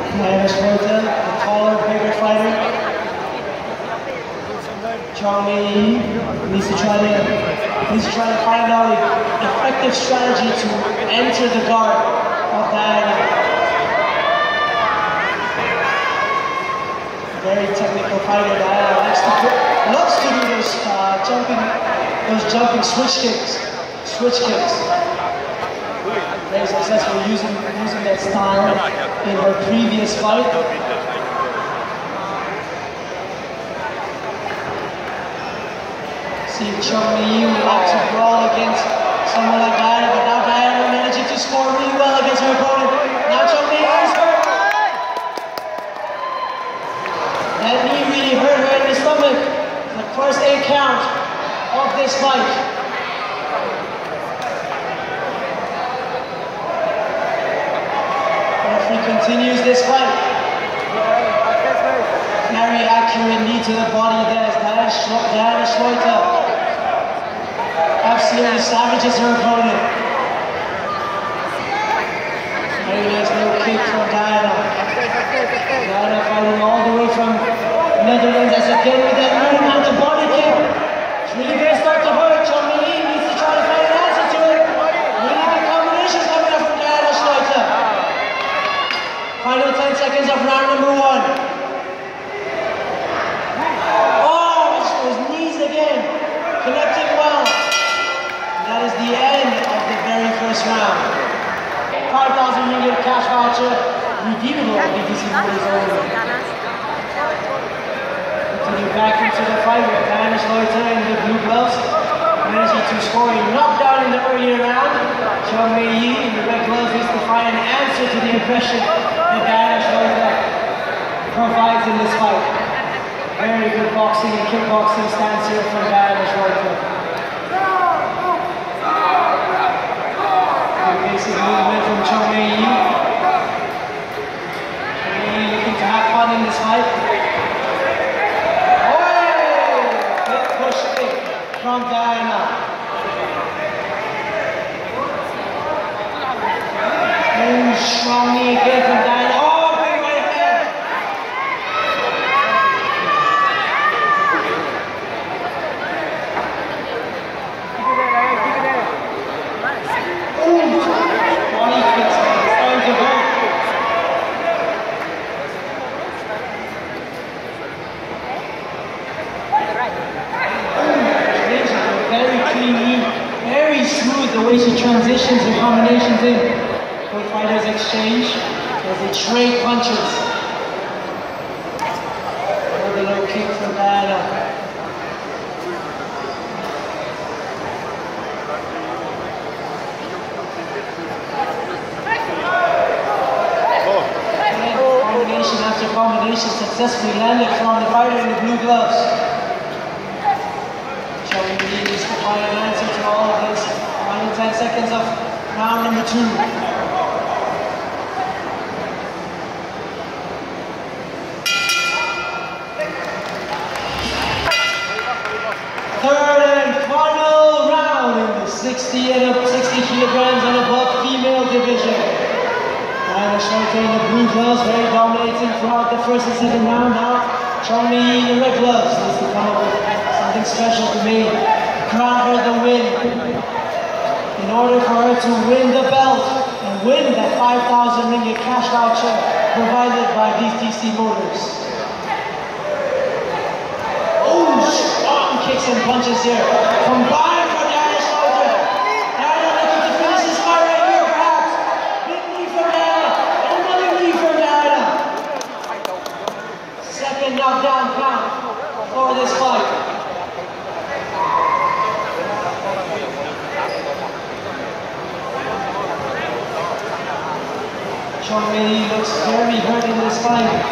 Diana Schroeder, the taller, bigger fighter. Chong Mei needs to try to find out an effective strategy to enter the guard of Diana. Very technical fighter. Diana loves to do those jumping switch kicks. Very successful using that style in her previous fight. See Chong Mei would like to brawl against someone like Diana, but now Diana managing to score really well against her opponent. Now Chong Mei is hurt. That knee really hurt her in the stomach. The first 8 count of this fight. He continues this fight. Very accurate knee to the body there. Diana Schroeder absolutely savages her opponent. Very nice little kick from Diana. Diana fighting all the way from Netherlands as again with that new amount of body kick. It's really going to start to hurt. Chong Mei needs to try to find an answer to it. Really good combinations coming up from Diana Schroeder. Final 10 seconds of round number 1. Oh, those knees again, connecting well. And that is the end of the very first round. 5,000 ringgit cash voucher, redeemable at BTC Motors only. Continue back into the fight with Diana Schroeder in the blue gloves, managing to score a knockdown in the earlier round. Chong Mei in the red gloves needs to find an answer to the impression that Diana Schroeder provides in this fight. Very good boxing and kickboxing stance here from Diana Schroeder. Good basic movement from Chong Mei. Looking to have fun in this fight. Big push kick from Diana. Strong knee again from Diana. Oh, big right hand. Keep it there. Ooh, body kicks. Starting to hurt. Very clean knee. Very smooth the way she transitions and combinations in. Both fighters exchange as they trade punches. Another low kick from Diana. Combination after combination successfully landed from the fighter in the blue gloves. Chong Mei needs to find an answer to all of this. Final 10 seconds of round number 2. Third and final round in the 60 kilograms and above female division. Diana Schroeder in the blue gloves, very dominating throughout the first and second round. Now Chong Mei in the red gloves needs to come up with something special to me. Crown her the win. In order for her to win the belt and win that 5,000 ringgit cash voucher provided by BTC Motors. Kicks and punches here. Combined for Diana Schroeder. Diana looking to finish this fight right here, perhaps. Big knee from Diana. And another knee from Diana. Second knockdown count for this fight. Chong Mei looks very hurt in this fight.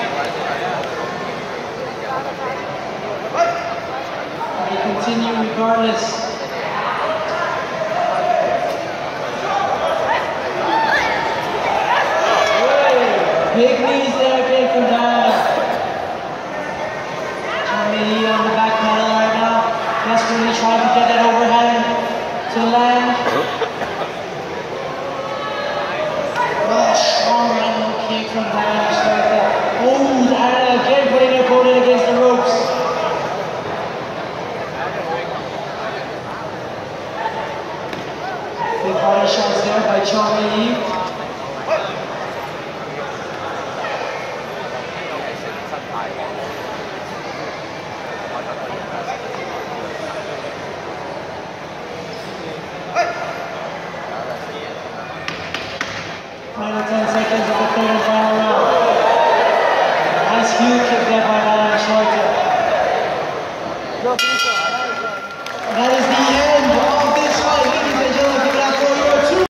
Continue regardless. Big knees there again from Diana. Chong Mei on the back pedal right now, desperately trying to get that overhand to land. Oh, strong right kick from Diana Schroeder. Big body shots there by Chong Yi.